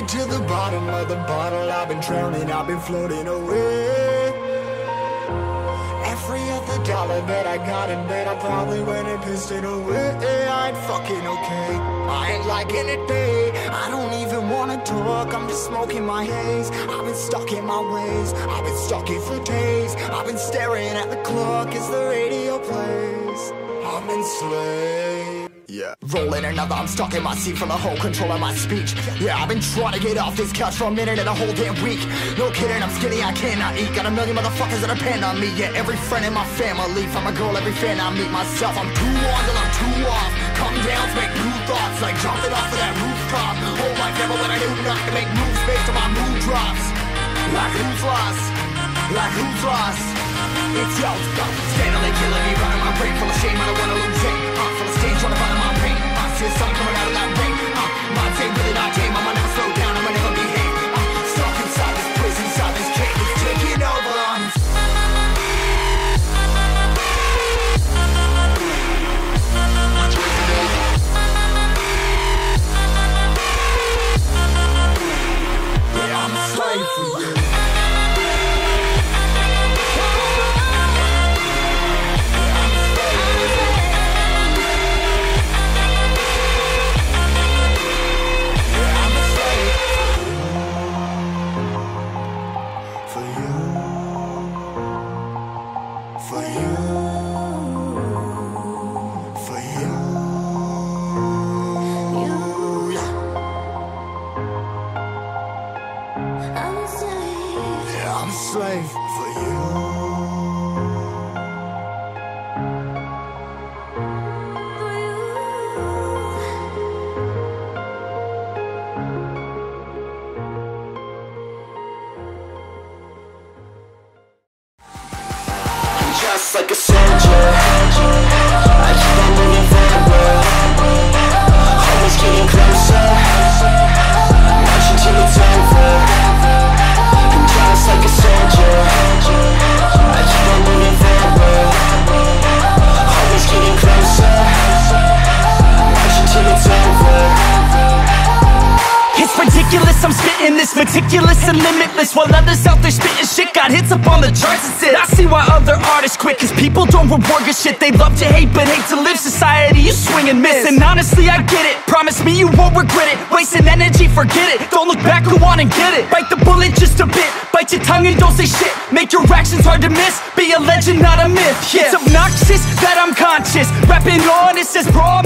me to the bottom of the bottle. I've been drowning, I've been floating away. Every other dollar that I got in bed, I probably went and pissed it away. I ain't fucking okay, I ain't liking it, babe. I don't even wanna talk, I'm just smoking my haze. I've been stuck in my ways, I've been stuck here for days. I've been staring at the clock as the radio plays. I'm enslaved. Yeah, rolling another, I'm stuck in my seat from the whole control of my speech. Yeah, I've been trying to get off this couch for a minute and a whole damn week. No kidding, I'm skinny, I cannot eat. Got a million motherfuckers that depend on me. Yeah, every friend in my family, from a girl, every fan I meet myself. I'm too on till I'm too off. Come down to make new thoughts, like jumping off of that rooftop. Whole life never when I do nothing to make moves based on my mood drops. Like who's lost? Like who's lost? It's yo, steadily killing me, running my brain full of shame. I don't wanna lose it. Full of stage, trying to find my pain. I see the sun coming out of that rain. My day really not tame. I'ma never slow down. I'ma never behave. Stuck inside this prison, inside this cage. It's taking over. Yeah, I'm a slave for you. I'm a slave for you. I'm just like a soldier. I keep on moving forward. Always getting closer. Marching till it's over. Just like a soldier, I keep on moving forward. Always getting closer. Marching till it's over. It's ridiculous, I'm spitting this meticulous and limitless, while others out there spitting shit got hits up on the charts and shit. I see why other artists quit, cause people don't reward good shit. They love to hate but hate to live. Society, you swing and miss. And honestly, I get it, promise me you won't regret it. Wasting energy, forget it, don't look back, go on and get it. Bite the bullet just a bit, bite your tongue and don't say shit. Make your actions hard to miss, be a legend, not a myth. Yeah. It's obnoxious that I'm conscious, rapping honest as raw